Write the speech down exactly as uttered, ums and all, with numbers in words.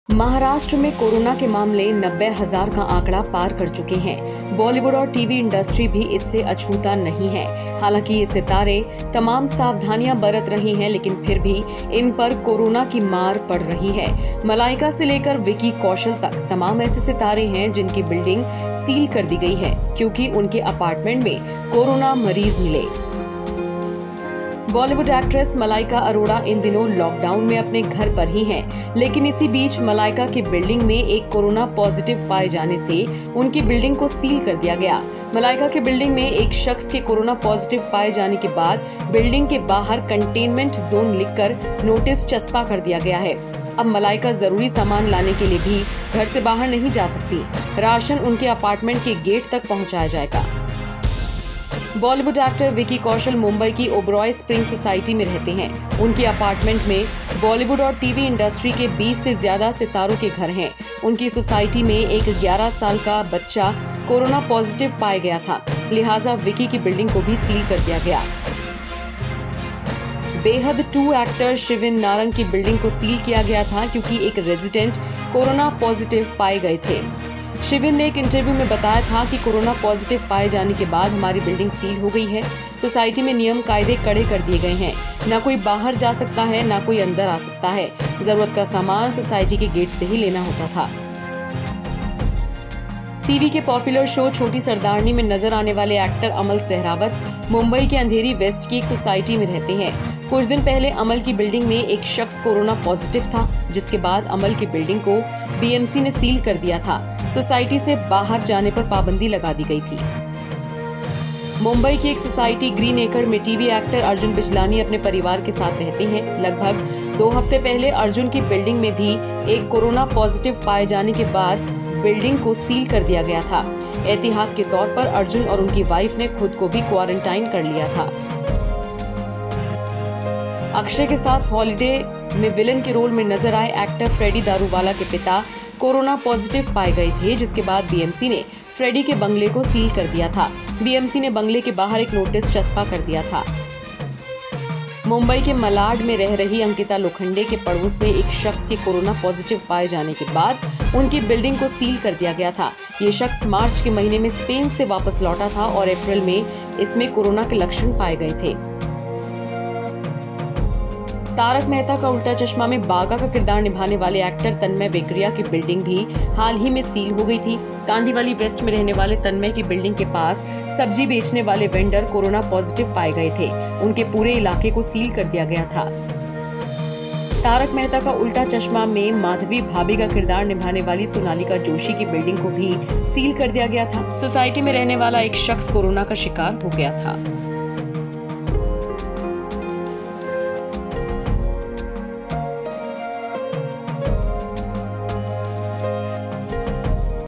महाराष्ट्र में कोरोना के मामले नब्बे हजार का आंकड़ा पार कर चुके हैं। बॉलीवुड और टीवी इंडस्ट्री भी इससे अछूता नहीं है। हालांकि ये सितारे तमाम सावधानियां बरत रही हैं, लेकिन फिर भी इन पर कोरोना की मार पड़ रही है। मलाइका से लेकर विकी कौशल तक तमाम ऐसे सितारे हैं जिनकी बिल्डिंग सील कर दी गई है क्योंकि उनके अपार्टमेंट में कोरोना मरीज मिले। बॉलीवुड एक्ट्रेस मलाइका अरोड़ा इन दिनों लॉकडाउन में अपने घर पर ही हैं, लेकिन इसी बीच मलाइका की बिल्डिंग में एक कोरोना पॉजिटिव पाए जाने से उनकी बिल्डिंग को सील कर दिया गया। मलाइका की बिल्डिंग में एक शख्स के कोरोना पॉजिटिव पाए जाने के बाद बिल्डिंग के बाहर कंटेनमेंट जोन लिखकर नोटिस चस्पा कर दिया गया है। अब मलाइका जरूरी सामान लाने के लिए भी घर से बाहर नहीं जा सकती। राशन उनके अपार्टमेंट के गेट तक पहुंचाया जाएगा। बॉलीवुड एक्टर विकी कौशल मुंबई की ओबरॉय स्प्रिंग सोसाइटी में रहते हैं। उनके अपार्टमेंट में बॉलीवुड और टीवी इंडस्ट्री के बीस से ज्यादा सितारों के घर हैं। उनकी सोसाइटी में एक ग्यारह साल का बच्चा कोरोना पॉजिटिव पाया गया था, लिहाजा विकी की बिल्डिंग को भी सील कर दिया गया। बेहद टू एक्टर शिविन नारंग की बिल्डिंग को सील किया गया था क्योंकि एक रेजिडेंट कोरोना पॉजिटिव पाए गए थे। शिविन ने एक इंटरव्यू में बताया था कि कोरोना पॉजिटिव पाए जाने के बाद हमारी बिल्डिंग सील हो गई है। सोसाइटी में नियम कायदे कड़े कर दिए गए हैं। ना कोई बाहर जा सकता है, ना कोई अंदर आ सकता है। जरूरत का सामान सोसाइटी के गेट से ही लेना होता था। टीवी के पॉपुलर शो छोटी सरदारनी में नजर आने वाले एक्टर अमल सहरावत मुंबई के अंधेरी वेस्ट की एक सोसाइटी में रहते हैं। कुछ दिन पहले अमल की बिल्डिंग में एक शख्स कोरोना पॉजिटिव था, जिसके बाद अमल की बिल्डिंग को बीएमसी ने सील कर दिया था। सोसाइटी से बाहर जाने पर पाबंदी लगा दी गई थी। मुंबई की एक सोसाइटी ग्रीन एकड़ में टीवी एक्टर अर्जुन बिजलानी अपने परिवार के साथ रहते हैं। लगभग दो हफ्ते पहले अर्जुन की बिल्डिंग में भी एक कोरोना पॉजिटिव पाए जाने के बाद बिल्डिंग को सील कर दिया गया था। एहतियात के तौर पर अर्जुन और उनकी वाइफ ने खुद को भी क्वारंटाइन कर लिया था। अक्षय के साथ हॉलिडे में विलन के रोल में नजर आए एक्टर फ्रेडी दारूवाला के पिता कोरोना पॉजिटिव पाए गए थे, जिसके बाद बीएमसी ने फ्रेडी के बंगले को सील कर दिया था। बीएमसी ने बंगले के बाहर एक नोटिस चस्पा कर दिया था। मुंबई के मलाड में रह रही अंकिता लोखंडे के पड़ोस में एक शख्स के कोरोना पॉजिटिव पाए जाने के बाद उनकी बिल्डिंग को सील कर दिया गया था। ये शख्स मार्च के महीने में स्पेन से वापस लौटा था और अप्रैल में इसमें कोरोना के लक्षण पाए गए थे। तारक मेहता का उल्टा चश्मा में बागा का किरदार निभाने वाले एक्टर तन्मय वेकरिया की बिल्डिंग भी हाल ही में सील हो गई थी। कांदीवली वेस्ट में रहने वाले तन्मय की बिल्डिंग के पास सब्जी बेचने वाले वेंडर कोरोना पॉजिटिव पाए गए थे। उनके पूरे इलाके को सील कर दिया गया था। तारक मेहता का उल्टा चश्मा में माधवी भाभी का किरदार निभाने वाली सोनालिका जोशी की बिल्डिंग को भी सील कर दिया गया था। सोसाइटी में रहने वाला एक शख्स कोरोना का शिकार हो गया था।